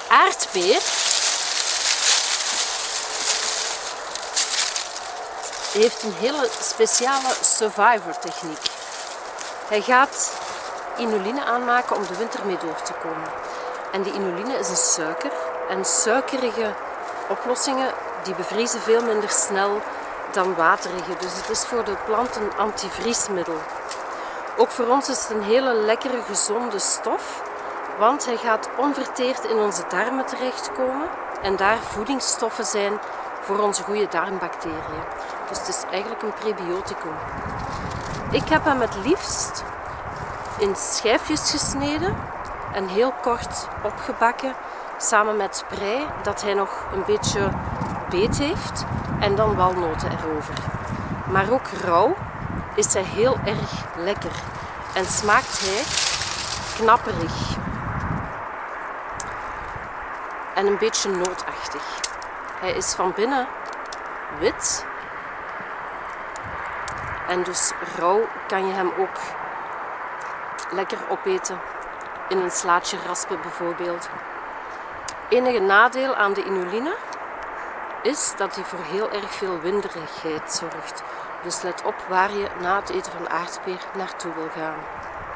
aardbeer heeft een hele speciale survivor techniek. Hij gaat inuline aanmaken om de winter mee door te komen. En die inuline is een suiker. En suikerige oplossingen die bevriezen veel minder snel dan waterige. Dus het is voor de plant een antivriesmiddel. Ook voor ons is het een hele lekkere, gezonde stof. Want hij gaat onverteerd in onze darmen terechtkomen. En daar voedingsstoffen zijn voor onze goede darmbacteriën. Dus het is eigenlijk een prebioticum. Ik heb hem het liefst in schijfjes gesneden en heel kort opgebakken. Samen met prei, dat hij nog een beetje beet heeft. En dan walnoten erover. Maar ook rauw is hij heel erg lekker. En smaakt hij knapperig. En een beetje nootachtig. Hij is van binnen wit. En dus rauw kan je hem ook lekker opeten. In een slaatje raspen bijvoorbeeld. Enige nadeel aan de inuline is dat hij voor heel erg veel winderigheid zorgt. Dus let op waar je na het eten van aardbeer naartoe wil gaan.